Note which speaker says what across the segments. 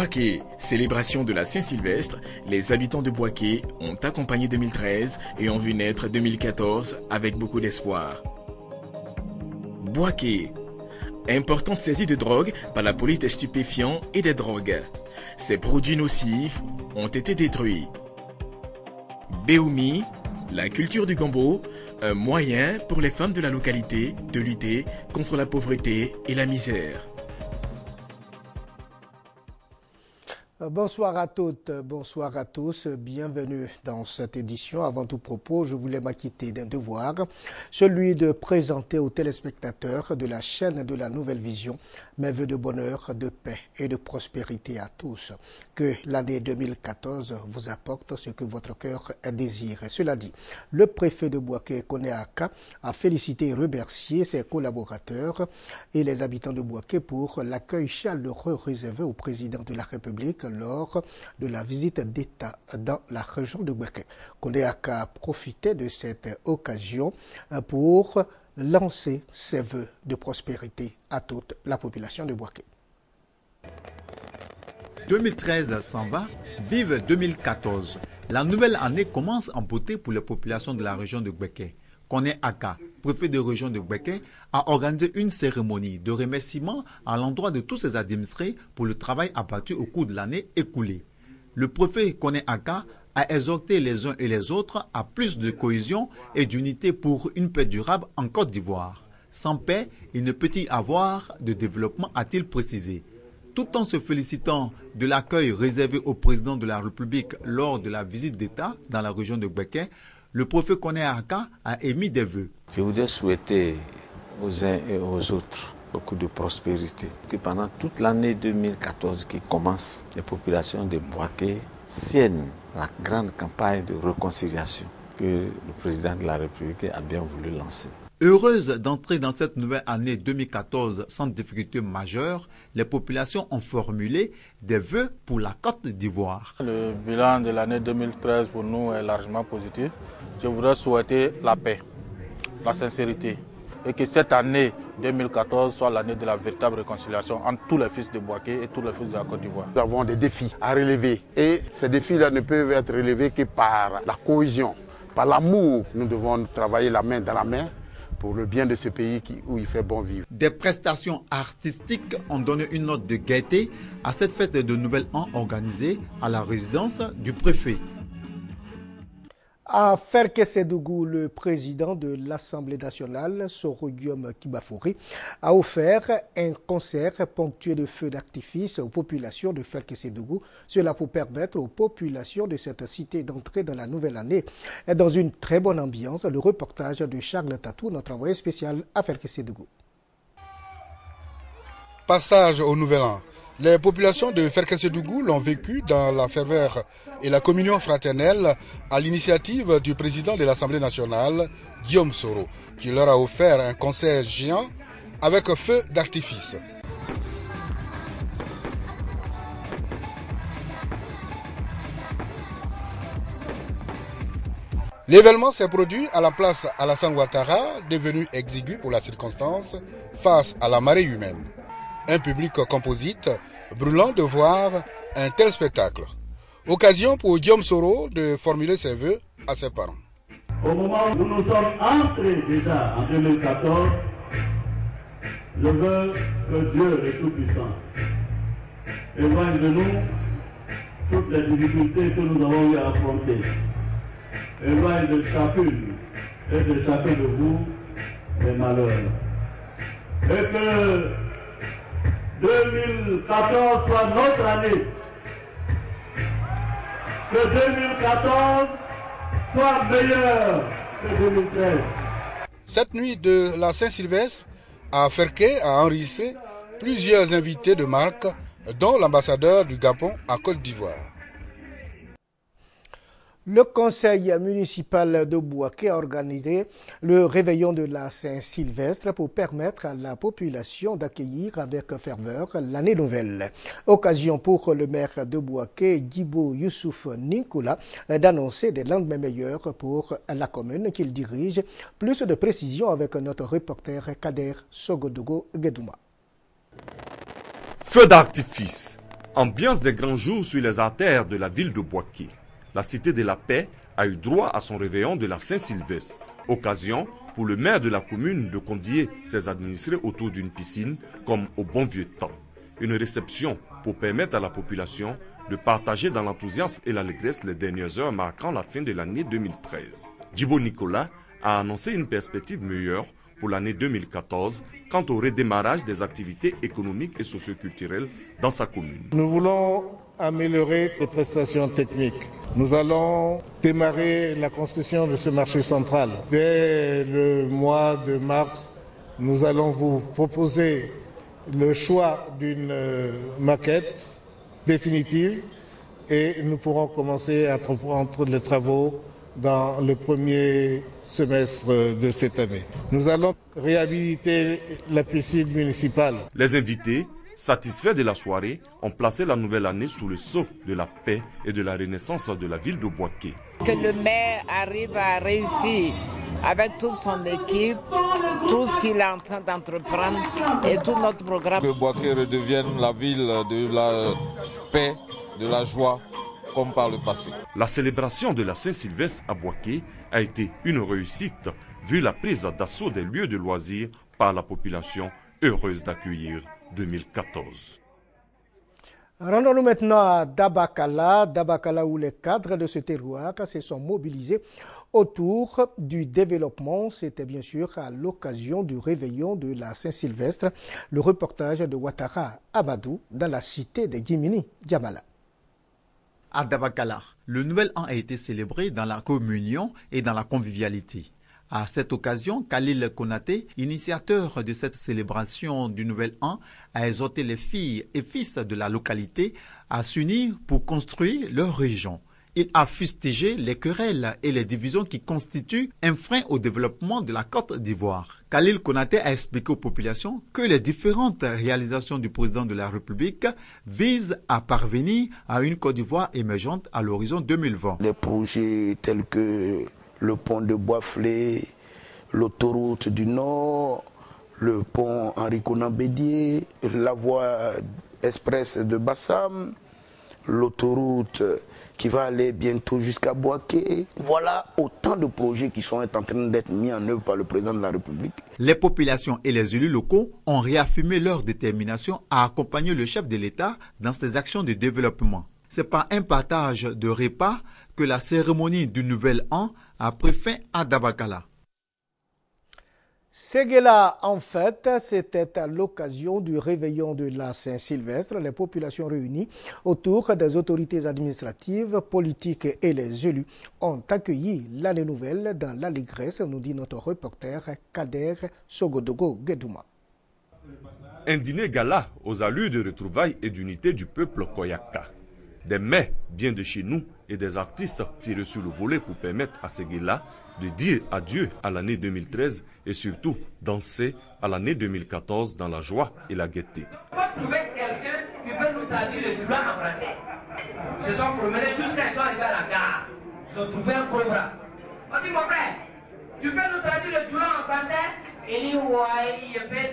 Speaker 1: Boaké, célébration de la Saint-Sylvestre, les habitants de Boaké ont accompagné 2013 et ont vu naître 2014 avec beaucoup d'espoir. Boaké, importante saisie de drogue par la police des stupéfiants et des drogues. Ces produits nocifs ont été détruits. Béoumi, la culture du gombo, un moyen pour les femmes de la localité de lutter contre la pauvreté et la misère.
Speaker 2: Bonsoir à toutes, bonsoir à tous, bienvenue dans cette édition. Avant tout propos, je voulais m'acquitter d'un devoir, celui de présenter aux téléspectateurs de la chaîne de la Nouvelle Vision mes vœux de bonheur, de paix et de prospérité à tous. Que l'année 2014 vous apporte ce que votre cœur désire. Et cela dit, le préfet de Boaké, Koné Aka, a félicité et remercié ses collaborateurs et les habitants de Boaké pour l'accueil chaleureux réservé au président de la République lors de la visite d'État dans la région de Boaké. Koné Aka a profité de cette occasion pour lancer ses vœux de prospérité à toute la population de Boaké.
Speaker 3: 2013 s'en va, vive 2014. La nouvelle année commence en beauté pour les populations de la région de Boaké. Koné Aka, préfet de région de Boaké, a organisé une cérémonie de remerciement à l'endroit de tous ses administrés pour le travail abattu au cours de l'année écoulée. Le préfet Koné Aka a exhorté les uns et les autres à plus de cohésion et d'unité pour une paix durable en Côte d'Ivoire. Sans paix, il ne peut y avoir de développement, a-t-il précisé. Tout en se félicitant de l'accueil réservé au président de la République lors de la visite d'État dans la région de Boaké, le préfet Koné Aka a émis des vœux.
Speaker 4: Je voudrais souhaiter aux uns et aux autres beaucoup de prospérité. Que pendant toute l'année 2014 qui commence, les populations de Boaké siennent la grande campagne de réconciliation que le président de la République a bien voulu lancer.
Speaker 3: Heureuses d'entrer dans cette nouvelle année 2014 sans difficulté majeure, les populations ont formulé des vœux pour la Côte d'Ivoire.
Speaker 5: Le bilan de l'année 2013 pour nous est largement positif. Je voudrais souhaiter la paix, la sincérité et que cette année 2014 soit l'année de la véritable réconciliation entre tous les fils de Boaké et tous les fils de la Côte d'Ivoire.
Speaker 6: Nous avons des défis à relever et ces défis-là ne peuvent être relevés que par la cohésion, par l'amour. Nous devons travailler la main dans la main pour le bien de ce pays où il fait bon vivre.
Speaker 3: Des prestations artistiques ont donné une note de gaieté à cette fête de Nouvel An organisée à la résidence du préfet.
Speaker 2: À Ferkessédougou, le président de l'Assemblée nationale, Soro Guillaume Kibafouri, a offert un concert ponctué de feux d'artifice aux populations de Ferkessédougou. Cela pour permettre aux populations de cette cité d'entrer dans la nouvelle année dans une très bonne ambiance. Le reportage de Charles Tatou, notre envoyé spécial à Ferkessédougou.
Speaker 7: Passage au Nouvel An. Les populations de Ferkessédougou l'ont vécu dans la ferveur et la communion fraternelle à l'initiative du président de l'Assemblée nationale, Guillaume Soro, qui leur a offert un concert géant avec feu d'artifice. L'événement s'est produit à la place Alassane Ouattara, devenue exiguë pour la circonstance, face à la marée humaine. Un public composite, brûlant de voir un tel spectacle. Occasion pour Guillaume Soro de formuler ses vœux à ses parents.
Speaker 8: Au moment où nous sommes entrés déjà en 2014, je veux que Dieu est tout-puissant éloigne de nous toutes les difficultés que nous avons eu à affronter. Éloigne de chacune et de chacun de vous les malheurs. Et que 2014 soit notre année. Que 2014 soit meilleur que 2013.
Speaker 7: Cette nuit de la Saint-Sylvestre, à Ferké a enregistré plusieurs invités de marque, dont l'ambassadeur du Gabon à Côte d'Ivoire.
Speaker 2: Le conseil municipal de Boaké a organisé le réveillon de la Saint-Sylvestre pour permettre à la population d'accueillir avec ferveur l'année nouvelle. Occasion pour le maire de Boaké, Djibo Youssouf Ninkula, d'annoncer des lendemains meilleurs pour la commune qu'il dirige. Plus de précisions avec notre reporter Kader Sogodogo Guedouma.
Speaker 9: Feu d'artifice, Ambiance des grands jours sur les artères de la ville de Bouaké. La cité de la paix a eu droit à son réveillon de la Saint-Sylvestre. Occasion pour le maire de la commune de convier ses administrés autour d'une piscine comme au bon vieux temps. Une réception pour permettre à la population de partager dans l'enthousiasme et l'allégresse les dernières heures marquant la fin de l'année 2013. Djibo Nicolas a annoncé une perspective meilleure pour l'année 2014 quant au redémarrage des activités économiques et socioculturelles dans sa commune.
Speaker 10: Nous voulons améliorer les prestations techniques. Nous allons démarrer la construction de ce marché central. Dès le mois de mars, nous allons vous proposer le choix d'une maquette définitive et nous pourrons commencer à entreprendre les travaux dans le premier semestre de cette année. Nous allons réhabiliter la piscine municipale.
Speaker 9: Les invités, satisfaits de la soirée, ont placé la nouvelle année sous le sceau de la paix et de la renaissance de la ville de Bouaké.
Speaker 11: Que le maire arrive à réussir avec toute son équipe, tout ce qu'il est en train d'entreprendre et tout notre programme.
Speaker 12: Que Bouaké redevienne la ville de la paix, de la joie, comme par le passé.
Speaker 9: La célébration de la Saint-Sylvestre à Bouaké a été une réussite, vu la prise d'assaut des lieux de loisirs par la population heureuse d'accueillir 2014.
Speaker 2: Rendons-nous maintenant à Dabakala où les cadres de ce terroir se sont mobilisés autour du développement. C'était bien sûr à l'occasion du réveillon de la Saint-Sylvestre. Le reportage de Ouattara Amadou dans la cité de Guimini, Djamala.
Speaker 3: À Dabakala, le nouvel an a été célébré dans la communion et dans la convivialité. À cette occasion, Khalil Konaté, initiateur de cette célébration du Nouvel An, a exhorté les filles et fils de la localité à s'unir pour construire leur région. Il a fustigé les querelles et les divisions qui constituent un frein au développement de la Côte d'Ivoire. Khalil Konaté a expliqué aux populations que les différentes réalisations du président de la République visent à parvenir à une Côte d'Ivoire émergente à l'horizon 2020.
Speaker 13: Des projets tels que le pont de Boisflé, l'autoroute du Nord, le pont Henri Konan Bédié, la voie express de Bassam, l'autoroute qui va aller bientôt jusqu'à Bouaké. Voilà autant de projets qui sont en train d'être mis en œuvre par le président de la République.
Speaker 3: Les populations et les élus locaux ont réaffirmé leur détermination à accompagner le chef de l'État dans ses actions de développement. C'est par un partage de repas que la cérémonie du Nouvel An a pris fin à Dabakala.
Speaker 2: Séguéla, en fait, c'était à l'occasion du réveillon de la Saint-Sylvestre. Les populations réunies autour des autorités administratives, politiques et les élus ont accueilli l'année nouvelle dans l'allégresse, nous dit notre reporter Kader Sogodogo Guedouma.
Speaker 9: Un dîner gala aux allures de retrouvailles et d'unité du peuple Koyaka. Des mets bien de chez nous et des artistes tirés sur le volet pour permettre à Séguéla de dire adieu à l'année 2013 et surtout danser à l'année 2014 dans la joie et la gaieté.
Speaker 14: On va trouver quelqu'un qui peut nous traduire le Djoula en français. Ils se sont promenés jusqu'à ils sont arrivés à la gare. Ils ont trouvé un cobra. On dit mon frère, tu peux nous traduire le Djoula en français? Il dit ouais, je peux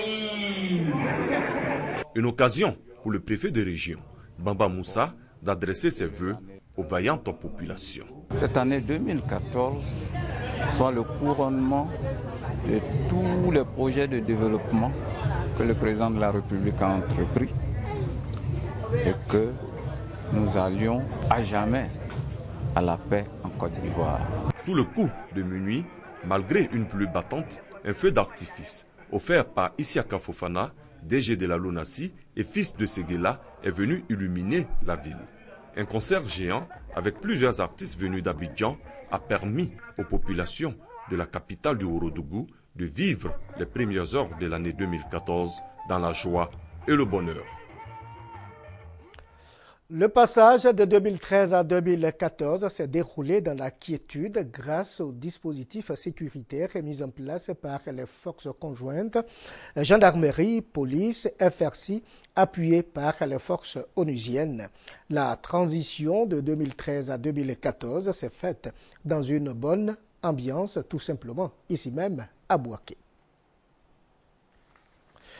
Speaker 14: trahir.
Speaker 9: Une occasion pour le préfet de région, Bamba Moussa, d'adresser ses vœux aux vaillantes populations.
Speaker 15: Cette année 2014 soit le couronnement de tous les projets de développement que le président de la République a entrepris et que nous allions à jamais à la paix en Côte d'Ivoire.
Speaker 9: Sous le coup de minuit, malgré une pluie battante, un feu d'artifice offert par Isiaka Fofana, DG de la LONASI et fils de Séguéla, est venu illuminer la ville. Un concert géant avec plusieurs artistes venus d'Abidjan a permis aux populations de la capitale du Ourodougou de vivre les premières heures de l'année 2014 dans la joie et le bonheur.
Speaker 2: Le passage de 2013 à 2014 s'est déroulé dans la quiétude grâce aux dispositifs sécuritaires mis en place par les forces conjointes, gendarmerie, police, FRC, appuyées par les forces onusiennes. La transition de 2013 à 2014 s'est faite dans une bonne ambiance, tout simplement, ici même à Bouaké.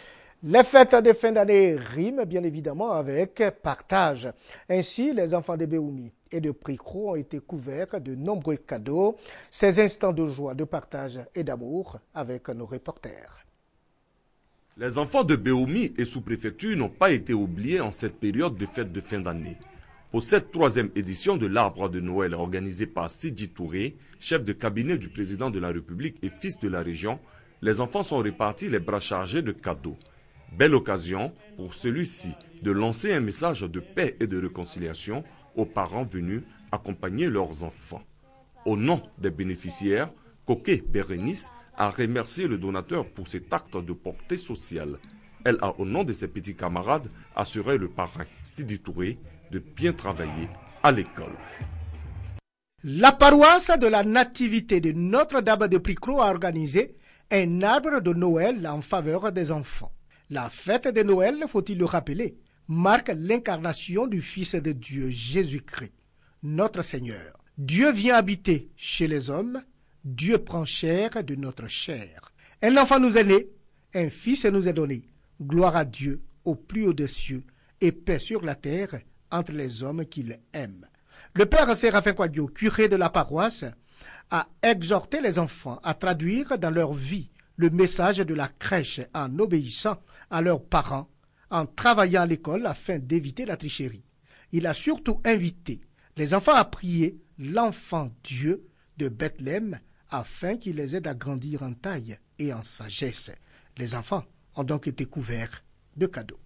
Speaker 2: Les fêtes de fin d'année riment bien évidemment avec partage. Ainsi, les enfants de Béoumi et de Pricro ont été couverts de nombreux cadeaux. Ces instants de joie, de partage et d'amour avec nos reporters.
Speaker 9: Les enfants de Béoumi et sous-préfecture n'ont pas été oubliés en cette période de fête de fin d'année. Pour cette 3e édition de l'arbre de Noël organisée par Sidi Touré, chef de cabinet du président de la République et fils de la région, les enfants sont répartis les bras chargés de cadeaux. Belle occasion pour celui-ci de lancer un message de paix et de réconciliation aux parents venus accompagner leurs enfants. Au nom des bénéficiaires, Koké Bérénice a remercié le donateur pour cet acte de portée sociale. Elle a, au nom de ses petits camarades, assuré le parrain Sidi Touré de bien travailler à l'école.
Speaker 2: La paroisse de la Nativité de Notre-Dame de Pricro a organisé un arbre de Noël en faveur des enfants. La fête de Noël, faut-il le rappeler, marque l'incarnation du Fils de Dieu, Jésus-Christ, notre Seigneur. Dieu vient habiter chez les hommes, Dieu prend chair de notre chair. Un enfant nous est né, un fils nous est donné. Gloire à Dieu au plus haut des cieux et paix sur la terre entre les hommes qu'il aime. Le père Séraphin Kouadio, curé de la paroisse, a exhorté les enfants à traduire dans leur vie le message de la crèche en obéissant à leurs parents, en travaillant à l'école afin d'éviter la tricherie. Il a surtout invité les enfants à prier l'enfant Dieu de Bethléem afin qu'il les aide à grandir en taille et en sagesse. Les enfants ont donc été couverts de cadeaux.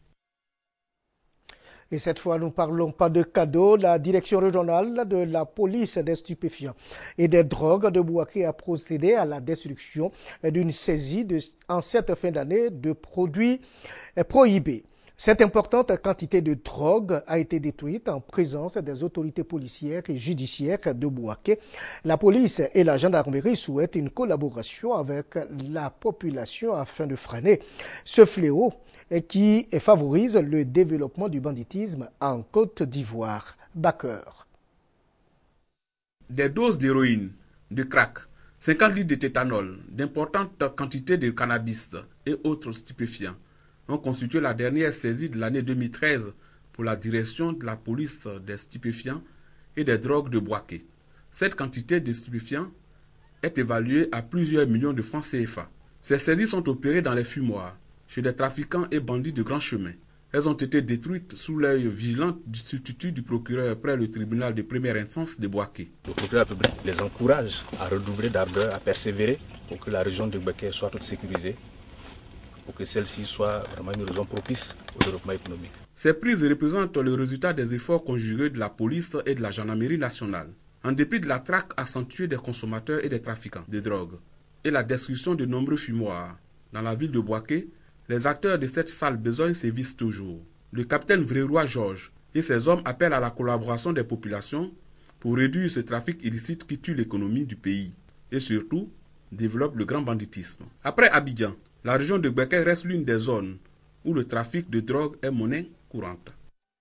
Speaker 2: Et cette fois, nous ne parlons pas de cadeaux. La direction régionale de la police des stupéfiants et des drogues de Bouaké a procédé à la destruction d'une saisie en cette fin d'année de produits prohibés. Cette importante quantité de drogue a été détruite en présence des autorités policières et judiciaires de Bouaké. La police et la gendarmerie souhaitent une collaboration avec la population afin de freiner ce fléau qui favorise le développement du banditisme en Côte d'Ivoire. Baker.
Speaker 16: Des doses d'héroïne, de crack, 50 litres de tétanol, d'importantes quantités de cannabis et autres stupéfiants ont constitué la dernière saisie de l'année 2013 pour la direction de la police des stupéfiants et des drogues de Bouaké. Cette quantité de stupéfiants est évaluée à plusieurs millions de francs CFA. Ces saisies sont opérées dans les fumoirs, chez des trafiquants et bandits de grand chemin. Elles ont été détruites sous l'œil vigilant du substitut du procureur près le tribunal de première instance de Bouaké.
Speaker 17: Le procureur public les encourage à redoubler d'ardeur, à persévérer pour que la région de Bouaké soit toute sécurisée, pour que celle-ci soit vraiment une région propice au développement économique.
Speaker 16: Ces prises représentent le résultat des efforts conjugués de la police et de la gendarmerie nationale, en dépit de la traque accentuée des consommateurs et des trafiquants de drogue, et la destruction de nombreux fumoirs. Dans la ville de Bouaké, les acteurs de cette sale besogne sévissent toujours. Le capitaine Vréroy Georges et ses hommes appellent à la collaboration des populations pour réduire ce trafic illicite qui tue l'économie du pays et surtout développe le grand banditisme. Après Abidjan, la région de Bouaké reste l'une des zones où le trafic de drogue est monnaie courante.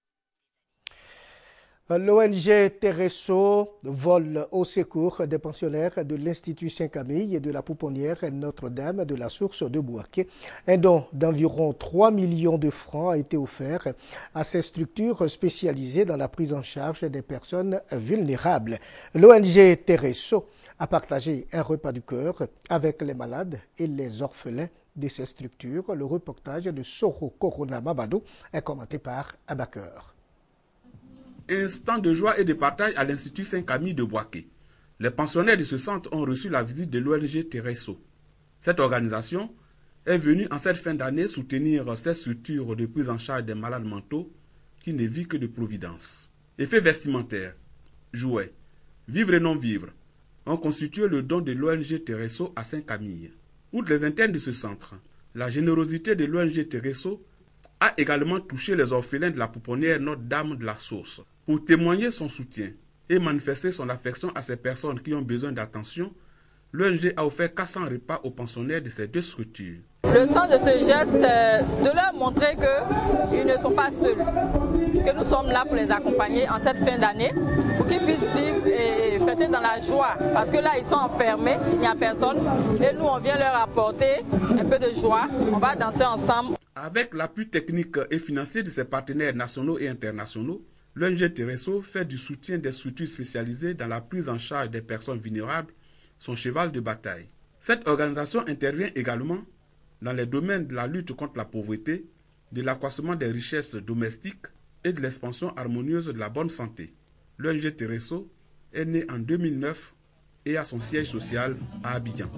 Speaker 2: L'ONG Tereso vole au secours des pensionnaires de l'Institut Saint-Camille et de la pouponnière Notre-Dame de la Source de Bouaké. Un don d'environ 3 millions de francs a été offert à ces structures spécialisées dans la prise en charge des personnes vulnérables. L'ONG Tereso a partagé un repas du cœur avec les malades et les orphelins de ces structures. Le reportage de Soro Corona Mabado est commenté par Abaker.
Speaker 16: Instant de joie et de partage à l'Institut Saint-Camille de Bouaké. Les pensionnaires de ce centre ont reçu la visite de l'ONG Tereso. Cette organisation est venue en cette fin d'année soutenir ces structures de prise en charge des malades mentaux qui ne vivent que de providence. Effets vestimentaires, jouets, vivre et non vivre ont constitué le don de l'ONG Tereso à Saint-Camille. Outre les internes de ce centre, la générosité de l'ONG Tereso a également touché les orphelins de la pouponnière Notre-Dame de la Source. Pour témoigner son soutien et manifester son affection à ces personnes qui ont besoin d'attention, l'ONG a offert 400 repas aux pensionnaires de ces deux structures.
Speaker 18: Le sens de ce geste, c'est de leur montrer qu'ils ne sont pas seuls, que nous sommes là pour les accompagner en cette fin d'année, pour qu'ils puissent vivre et fêter dans la joie. Parce que là, ils sont enfermés, il n'y a personne, et nous, on vient leur apporter un peu de joie, on va danser ensemble.
Speaker 16: Avec l'appui technique et financier de ses partenaires nationaux et internationaux, l'ONG Tereso fait du soutien des structures spécialisées dans la prise en charge des personnes vulnérables son cheval de bataille. Cette organisation intervient également dans les domaines de la lutte contre la pauvreté, de l'accroissement des richesses domestiques et de l'expansion harmonieuse de la bonne santé. L'ONG Tereso est née en 2009 et a son siège social à Abidjan.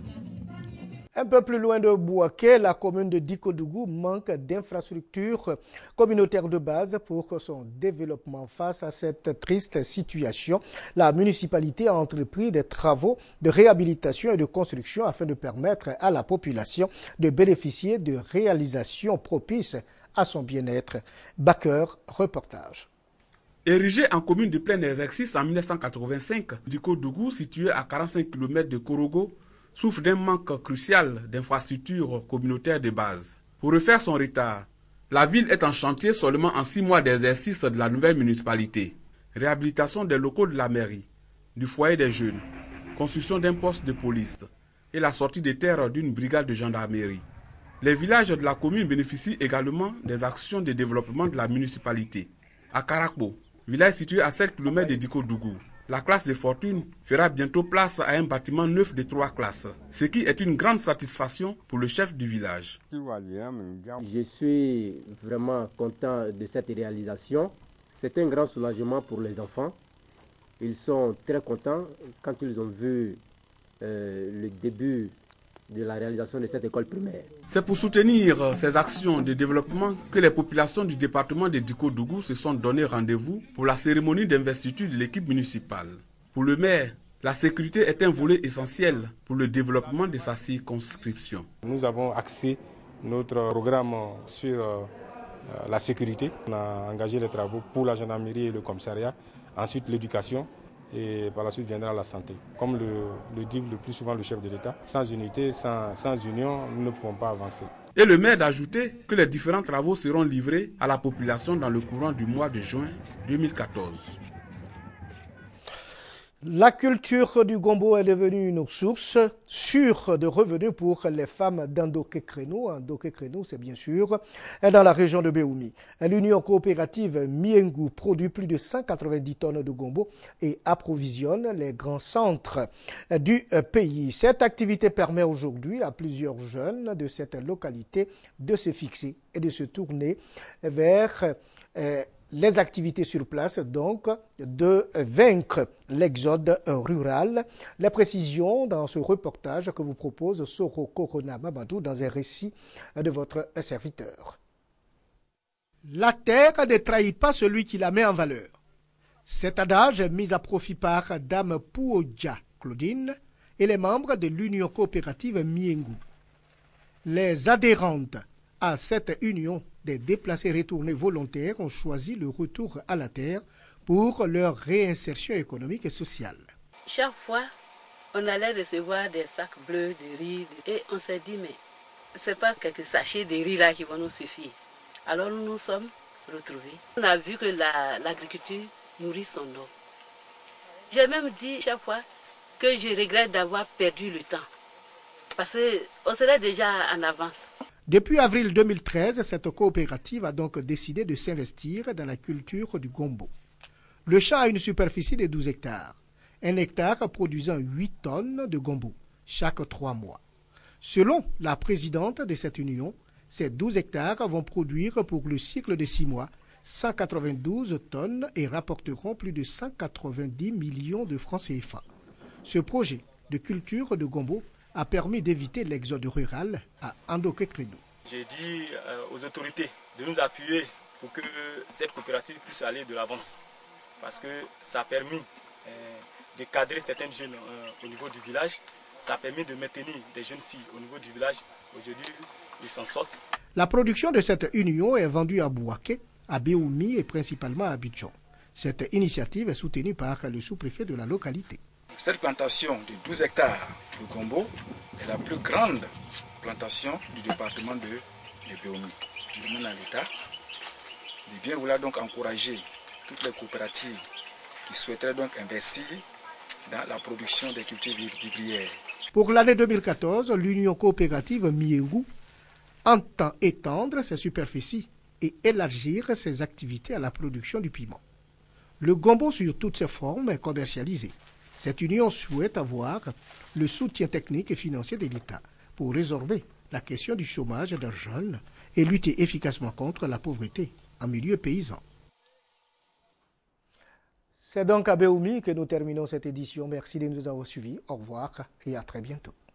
Speaker 2: Un peu plus loin de Bouaké, la commune de Dikodougou manque d'infrastructures communautaires de base pour son développement. Face à cette triste situation, la municipalité a entrepris des travaux de réhabilitation et de construction afin de permettre à la population de bénéficier de réalisations propices à son bien-être. Baker, reportage.
Speaker 16: Érigé en commune de plein exercice en 1985, Dikodougou, situé à 45 km de Korogo, souffre d'un manque crucial d'infrastructures communautaires de base. Pour refaire son retard, la ville est en chantier seulement en 6 mois d'exercice de la nouvelle municipalité. Réhabilitation des locaux de la mairie, du foyer des jeunes, construction d'un poste de police et la sortie des terres d'une brigade de gendarmerie. Les villages de la commune bénéficient également des actions de développement de la municipalité. À Karakbo, village situé à 7 km de Dikodougou, la classe de fortune fera bientôt place à un bâtiment neuf de 3 classes, ce qui est une grande satisfaction pour le chef du village.
Speaker 19: Je suis vraiment content de cette réalisation. C'est un grand soulagement pour les enfants. Ils sont très contents quand ils ont vu le début de la réalisation de cette école primaire.
Speaker 16: C'est pour soutenir ces actions de développement que les populations du département de Dikodougou se sont donné rendez-vous pour la cérémonie d'investiture de l'équipe municipale. Pour le maire, la sécurité est un volet essentiel pour le développement de sa circonscription.
Speaker 20: Nous avons axé notre programme sur la sécurité. On a engagé les travaux pour la gendarmerie et le commissariat, ensuite l'éducation. Et par la suite viendra la santé. Comme le dit le plus souvent le chef de l'État, sans unité, sans union, nous ne pouvons pas avancer.
Speaker 16: Et le maire d'ajouter que les différents travaux seront livrés à la population dans le courant du mois de juin 2014.
Speaker 2: La culture du gombo est devenue une source sûre de revenus pour les femmes d'Andoké-Crénou. Andoké-Crénou, c'est bien sûr dans la région de Béoumi. L'Union coopérative Miengu produit plus de 190 tonnes de gombo et approvisionne les grands centres du pays. Cette activité permet aujourd'hui à plusieurs jeunes de cette localité de se fixer et de se tourner vers les activités sur place, donc de vaincre l'exode rural. Les précisions dans ce reportage que vous propose Soro Korona Mamadou dans un récit de votre serviteur. La terre ne trahit pas celui qui la met en valeur. Cet adage est mis à profit par Dame Pouodja Claudine et les membres de l'Union coopérative Miengu. Les adhérentes à cette union des déplacés retournés volontaires ont choisi le retour à la terre pour leur réinsertion économique et sociale.
Speaker 21: Chaque fois, on allait recevoir des sacs bleus de riz et on s'est dit, mais c'est pas quelques sachets de riz là qui vont nous suffire. Alors nous nous sommes retrouvés. On a vu que l'agriculture nourrit son eau. J'ai même dit chaque fois que je regrette d'avoir perdu le temps parce qu'on serait déjà en avance.
Speaker 2: Depuis avril 2013, cette coopérative a donc décidé de s'investir dans la culture du gombo. Le champ a une superficie de 12 hectares, un hectare produisant 8 tonnes de gombo chaque 3 mois. Selon la présidente de cette union, ces 12 hectares vont produire pour le cycle de 6 mois 192 tonnes et rapporteront plus de 190 millions de francs CFA. Ce projet de culture de gombo a permis d'éviter l'exode rural à Andoké-Crénou.
Speaker 22: J'ai dit aux autorités de nous appuyer pour que cette coopérative puisse aller de l'avance. Parce que ça a permis de cadrer certaines jeunes au niveau du village. Ça a permis de maintenir des jeunes filles au niveau du village. Aujourd'hui, ils s'en sortent.
Speaker 2: La production de cette union est vendue à Bouaké, à Béoumi et principalement à Abidjan. Cette initiative est soutenue par le sous-préfet de la localité.
Speaker 23: Cette plantation de 12 hectares de gombo est la plus grande plantation du département de Béoumi. Je demande à l'État de bien vouloir donc encourager toutes les coopératives qui souhaiteraient donc investir dans la production des cultures vivrières.
Speaker 2: Pour l'année 2014, l'Union coopérative Miengu entend étendre ses superficies et élargir ses activités à la production du piment. Le gombo sur toutes ses formes est commercialisé. Cette union souhaite avoir le soutien technique et financier de l'État pour résorber la question du chômage des jeunes et lutter efficacement contre la pauvreté en milieu paysan. C'est donc à Béoumi que nous terminons cette édition. Merci de nous avoir suivis. Au revoir et à très bientôt.